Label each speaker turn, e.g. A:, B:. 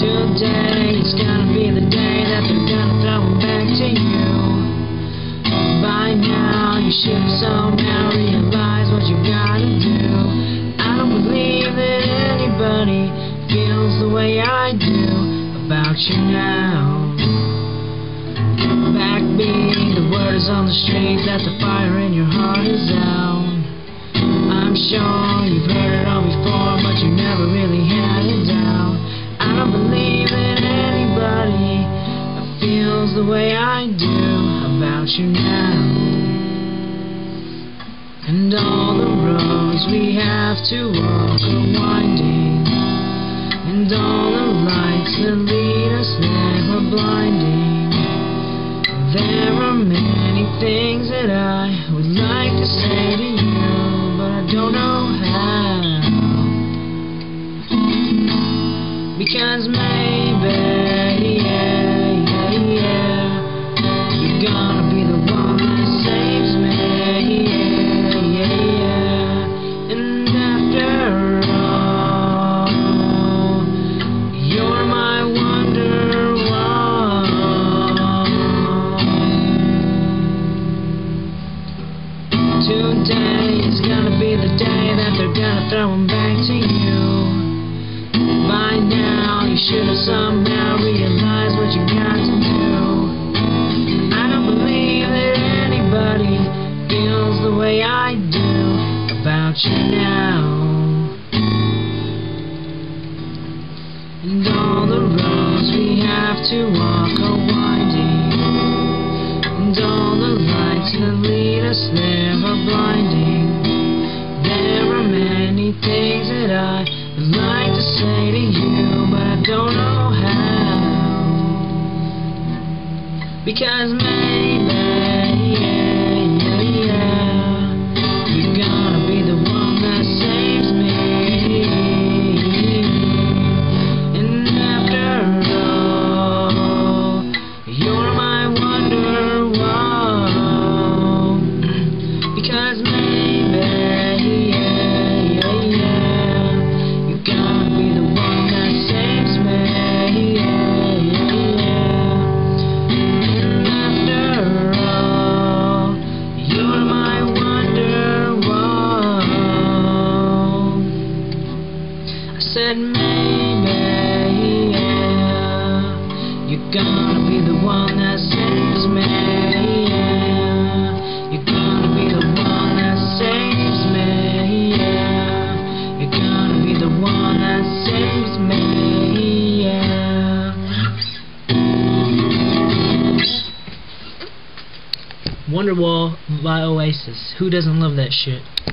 A: Today is gonna be the day that they're gonna throw it back to you. By now you should have somehow realized what you gotta do. I don't believe that anybody feels the way I do about you now. Backbeat, the word is on the street that the fire in your heart is out. I'm sure you've heard it all before, but you never really had it down. I don't believe that anybody feels the way I do about you now. And all the roads we have to walk are winding, and all the lights that lead us there are blinding. There are many things that I would like to say to you, but I don't know how. Because maybe, you're gonna be the one that saves me, And after all, you're my wonderwall. Today is gonna be the day that they're gonna throw them back to you. By now you should have somehow realized what you got to do. I don't believe that anybody feels the way I do about you now. And all the roads we have to walk are winding, and all the lights that lead us there are blinding. There are many things that I would like to say to you, but I don't know how. Because maybe, you're gonna be the one that saves me. And after all, you're my wonderwall. Because maybe, you're gonna be the one that saves me. And after all, you're my wonderwall. I said maybe, you're gonna be the one that saves me. You're gonna be the one that saves me. You're gonna be the one that saves me. Wonderwall by Oasis. Who doesn't love that shit?